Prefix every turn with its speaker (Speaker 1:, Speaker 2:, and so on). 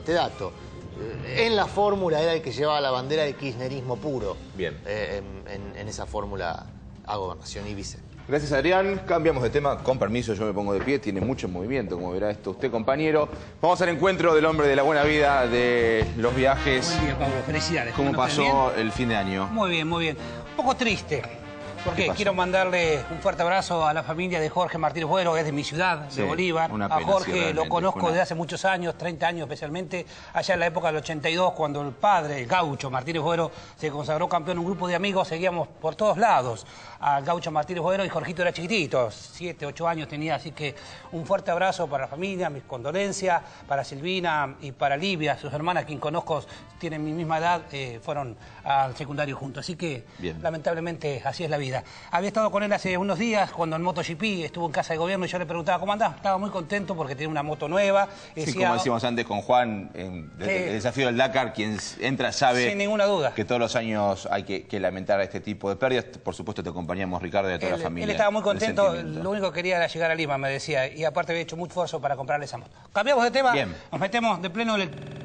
Speaker 1: Este dato. En la fórmula era el que llevaba la bandera del kirchnerismo puro.
Speaker 2: Bien.
Speaker 1: En esa fórmula a gobernación y vice.
Speaker 2: Gracias, Adrián. Cambiamos de tema. Con permiso, yo me pongo de pie. Tiene mucho movimiento, como verá esto usted, compañero. Vamos al encuentro del hombre de la buena vida, de los viajes.
Speaker 3: Buen día, Pablo. Felicidades.
Speaker 2: ¿Cómo pasó el fin de año?
Speaker 3: Muy bien, muy bien. Un poco triste. Porque quiero mandarle un fuerte abrazo a la familia de Jorge Martínez Buero, que es de mi ciudad, de Bolívar.
Speaker 2: Una
Speaker 3: A
Speaker 2: pena,
Speaker 3: Jorge
Speaker 2: sí,
Speaker 3: lo conozco desde hace muchos años, 30 años especialmente, allá en la época del 82, cuando el padre, el gaucho Martínez Buero, se consagró campeón. Un grupo de amigos, seguíamos por todos lados al gaucho Martínez Buero, y Jorgito era chiquitito, 7, 8 años tenía, así que un fuerte abrazo para la familia, mis condolencias, para Silvina y para Livia, sus hermanas, quien conozco, tienen mi misma edad, fueron al secundario juntos, así que lamentablemente así es la vida. Había estado con él hace unos días, cuando en MotoGP estuvo en casa de gobierno, y yo le preguntaba cómo andaba. Estaba muy contento porque tenía una moto nueva.
Speaker 2: Sí, como decíamos antes con Juan, el desafío del Dakar, quien entra sabe
Speaker 3: sin ninguna duda
Speaker 2: que todos los años hay que lamentar este tipo de pérdidas. Por supuesto te acompañamos, Ricardo, y a toda la familia.
Speaker 3: Él estaba muy contento, lo único que quería era llegar a Lima, me decía, y aparte había hecho mucho esfuerzo para comprarle esa moto. Cambiamos de tema, nos metemos de pleno en el